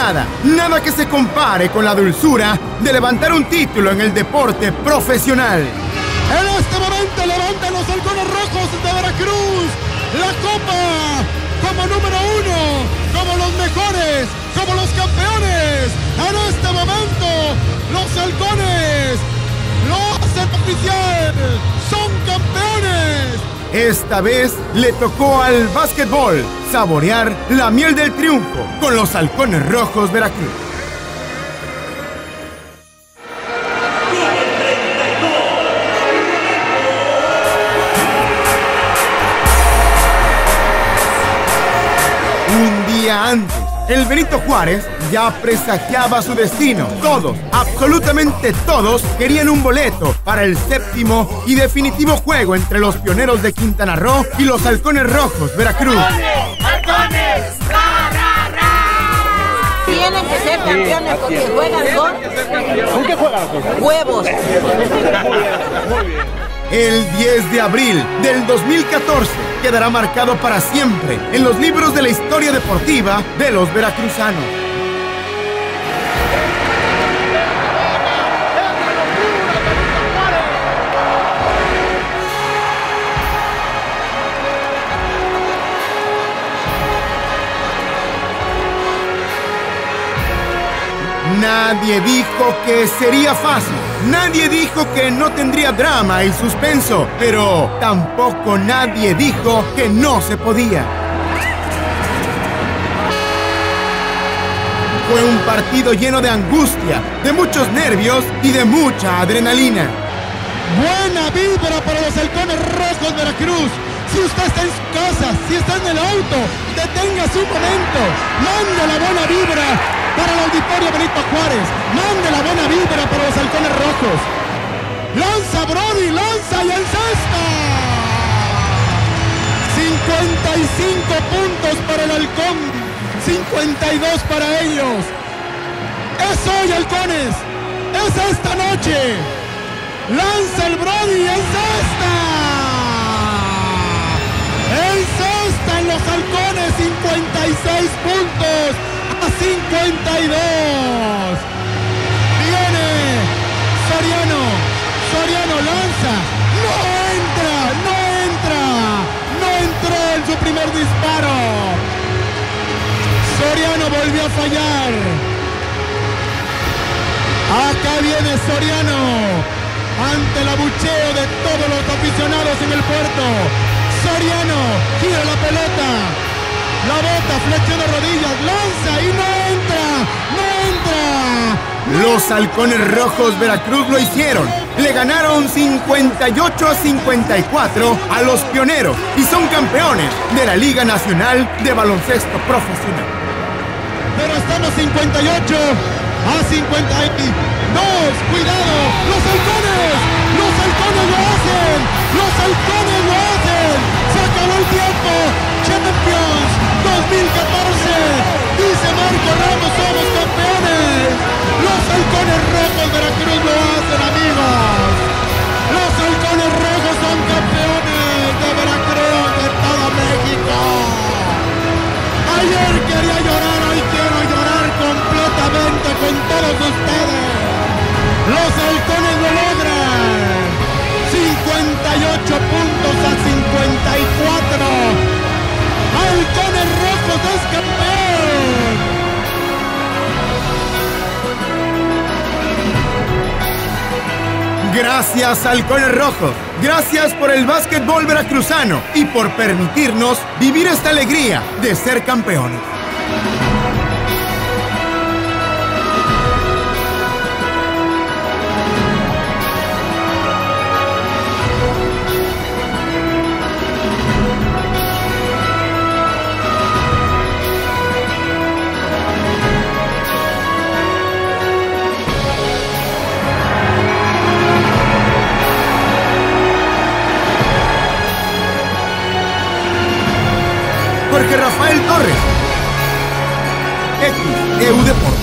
nada que se compare con la dulzura de levantar un título en el deporte profesional. En este momento levantan los halcones rojos de Veracruz la copa como número 1, como los mejores, como los campeones. En este momento los halcones lo hacen oficial, son campeones. Esta vez le tocó al básquetbol saborear la miel del triunfo con los halcones rojos Veracruz. Un día antes, el Benito Juárez ya presagiaba su destino. Todos, absolutamente todos, querían un boleto para el séptimo y definitivo juego entre los Pioneros de Quintana Roo y los Halcones Rojos Veracruz. ¡Halcones! ¡Ra, ra, ra! Tienen que ser campeones porque juegan ¿Con qué juegan? huevos. El 10 de abril del 2014 quedará marcado para siempre en los libros de la historia deportiva de los veracruzanos. Nadie dijo que sería fácil, nadie dijo que no tendría drama y suspenso, pero tampoco nadie dijo que no se podía. Fue un partido lleno de angustia, de muchos nervios y de mucha adrenalina. Buena vibra para los halcones rojos Veracruz. Si usted está en su casa, si está en el auto, deténgase un momento, mande la buena vibra para el auditorio Benito Juárez, mande la buena vibra para los halcones rojos. Lanza Brody, lanza y encesta. 55 puntos para el halcón, 52 para ellos. Es hoy, halcones, es esta noche. Lanza el Brody y encesta. Encestan los halcones, 56 puntos a 52. Viene Soriano, Soriano lanza, no entró en su primer disparo. Soriano volvió a fallar. Acá viene Soriano ante el abucheo de todos los aficionados en el puerto. Soriano gira la pelota, la bota, flexiona rodillas, lanza y no entra. Los Halcones Rojos Veracruz lo hicieron. Le ganaron 58 a 54 a los Pioneros y son campeones de la Liga Nacional de Baloncesto Profesional. Pero estamos 58 a 52. Cuidado, los halcones lo hacen, los halcones lo hacen. Se acabó el tiempo. Champions 2014. Dice Marco Ramos, somos campeones. Los halcones rojos Veracruz lo hacen, amigos. Los halcones rojos son campeones de Veracruz, de todo México. Ayer quería llorar, hoy quiero llorar completamente con todos ustedes. Los halcones lo logran. 58 puntos a 54. Halcones rojos es campeón. Gracias, Halcones Rojos. Gracias por el básquetbol veracruzano y por permitirnos vivir esta alegría de ser campeones. Jorge Rafael Torres, XEU Deportes.